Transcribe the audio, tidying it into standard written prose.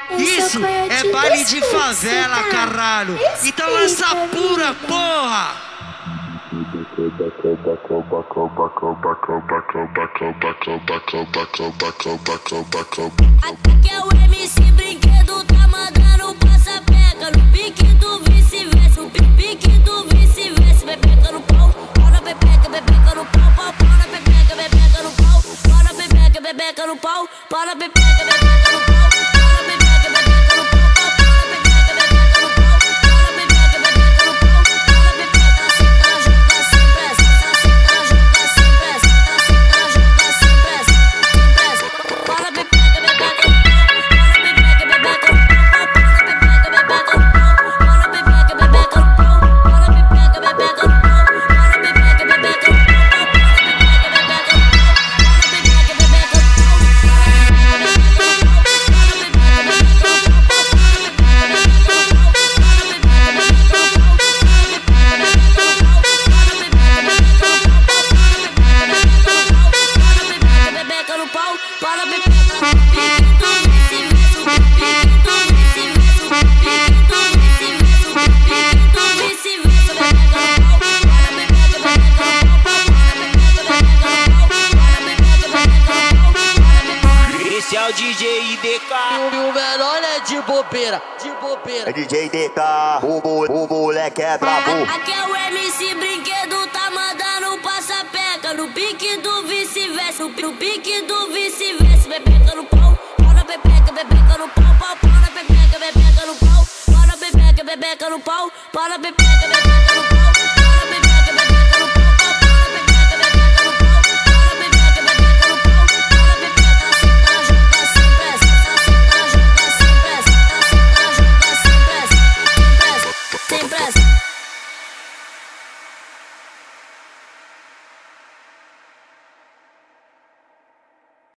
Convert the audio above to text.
Isso é baile de favela, caralho. Então essa pura porra. Aqui é o MC Brinquedo, tá mandando passa-peca no pique do vice-versa, o pique do vice-versa. Bebeca no pau, pau na bebeca, bebeca no pau, pau na bebeca, bebeca no pau, pau na bebeca, bebeca no pau, pau na bebeca, bebeca no pau. Esse é o DJ DK. E o menor é de bobeira, de bobeira. É DJ DK, o moleque é brabo. Aqui é o MC Brinquedo, tá mandando passa-peca no pique do vice-versa, no pique do vice-versa. Bebeca no pau, pau na bebeca, bebeca no pau, pau na bebeca, bebeca no pau, pau na bebeca, bebeca no pau, pau na bebeca, bebeca no pau.